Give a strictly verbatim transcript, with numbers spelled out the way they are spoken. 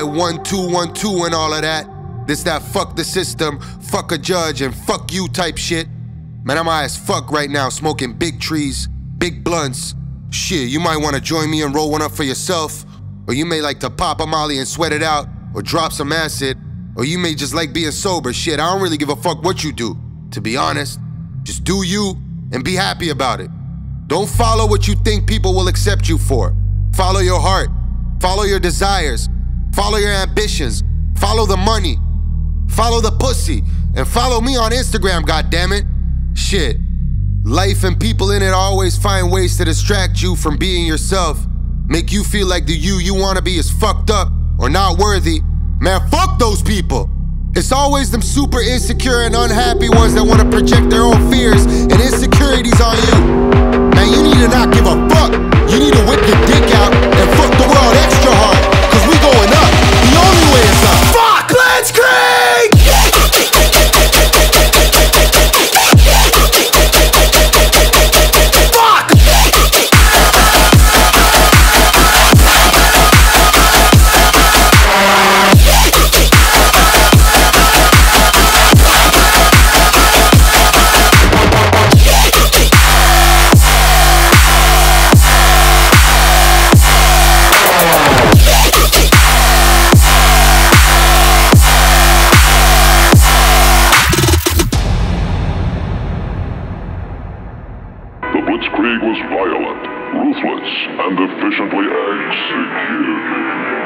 one two one two and all of that. This that fuck the system, fuck a judge, and fuck you type shit. Man, I'm high as fuck right now, smoking big trees, big blunts. Shit, you might want to join me and roll one up for yourself. Or you may like to pop a molly and sweat it out, or drop some acid. Or you may just like being sober. Shit, I don't really give a fuck what you do, to be honest. Just do you and be happy about it. Don't follow what you think people will accept you for. Follow your heart. Follow your desires. Follow your ambitions. Follow the money. Follow the pussy. And follow me on Instagram, goddammit. Shit. Life and people in it always find ways to distract you from being yourself. Make you feel like the you you wanna be is fucked up or not worthy. Man, fuck those people. It's always them super insecure and unhappy ones that wanna project their own fears and insecurities on you. Man, you need to not give a fuck. You need to whip your dick out and fuck the world extra hard. Cause we going up. The only way is up. Fuck Blitzkrieg! Blitzkrieg was violent, ruthless, and efficiently executed.